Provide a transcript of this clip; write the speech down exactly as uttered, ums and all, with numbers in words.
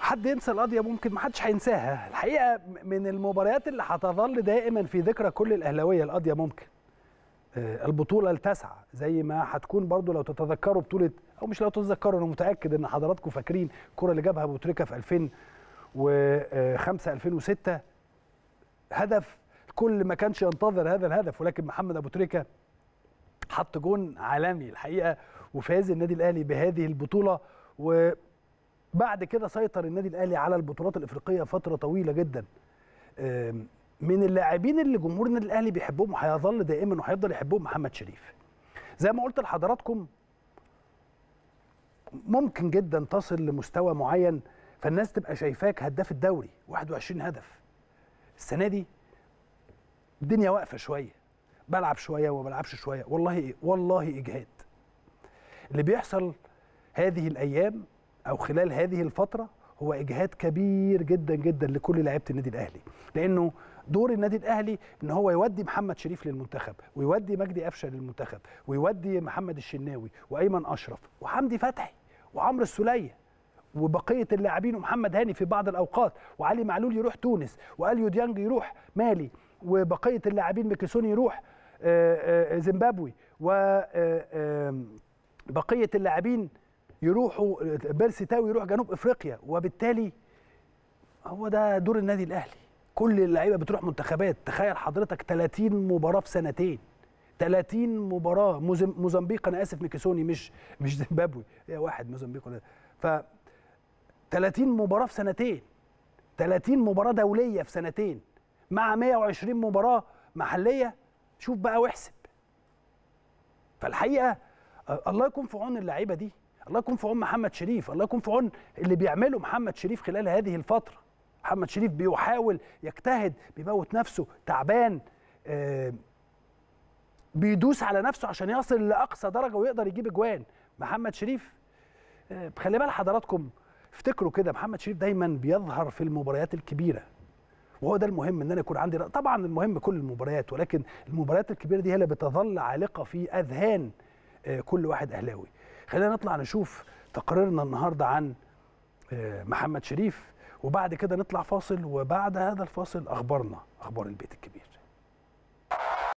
حد ينسى القضيه؟ ممكن، ما حدش هينساها الحقيقه. من المباريات اللي هتظل دائما في ذكرى كل الاهلاويه القضيه. ممكن البطوله التاسعه، زي ما هتكون برضو لو تتذكروا بطوله، او مش لو تتذكروا، انا متاكد ان حضراتكم فاكرين الكره اللي جابها ابو تريكه في ألفين وخمسة ألفين وستة. هدف الكل ما كانش ينتظر هذا الهدف، ولكن محمد ابو تريكه حط جون عالمي الحقيقه، وفاز النادي الاهلي بهذه البطوله. وبعد كده سيطر النادي الاهلي على البطولات الافريقيه فتره طويله جدا. من اللاعبين اللي جمهور النادي الاهلي بيحبهم وهيظل دائما وهيفضل يحبهم محمد شريف. زي ما قلت لحضراتكم، ممكن جدا تصل لمستوى معين فالناس تبقى شايفاك هداف الدوري، واحد وعشرين هدف. السنه دي الدنيا واقفه شويه، بلعب شويه وما بلعبش شويه، والله والله اجهاد. اللي بيحصل هذه الايام او خلال هذه الفتره هو اجهاد كبير جدا جدا لكل لعيبه النادي الاهلي، لانه دور النادي الاهلي ان هو يودي محمد شريف للمنتخب، ويودي مجدي قفشه للمنتخب، ويودي محمد الشناوي وايمن اشرف وحمدي فتحي وعمرو السوليه وبقيه اللاعبين ومحمد هاني في بعض الاوقات، وعلي معلول يروح تونس، واليو ديانج يروح مالي، وبقيه اللاعبين ميكيسوني يروح زيمبابوي، وبقيه اللاعبين يروحوا بيرسي تاو يروح جنوب افريقيا. وبالتالي هو ده دور النادي الاهلي. كل اللعيبه بتروح منتخبات. تخيل حضرتك ثلاثين مباراه في سنتين، ثلاثين مباراه. موزمبيق، انا اسف، ميكيسوني مش مش زيمبابوي، هي واحد موزمبيق. ف ثلاثين مباراه في سنتين، ثلاثين مباراه دوليه في سنتين، مع مئة وعشرين مباراه محليه. شوف بقى واحسب. فالحقيقه الله يكون في عون اللعيبه دي، الله يكون في عون محمد شريف، الله يكون في عون اللي بيعمله محمد شريف خلال هذه الفتره. محمد شريف بيحاول يجتهد، بيموت نفسه، تعبان، آه بيدوس على نفسه عشان يصل لاقصى درجه ويقدر يجيب اجوان. محمد شريف آه خلي بال حضراتكم، افتكروا كده، محمد شريف دايما بيظهر في المباريات الكبيره، وهو ده المهم، ان انا يكون عندي. طبعا المهم كل المباريات، ولكن المباريات الكبيره دي هي اللي بتظل عالقه في اذهان آه كل واحد اهلاوي. خلينا نطلع نشوف تقريرنا النهارده عن آه محمد شريف، وبعد كده نطلع فاصل، وبعد هذا الفاصل اخبارنا، اخبار البيت الكبير.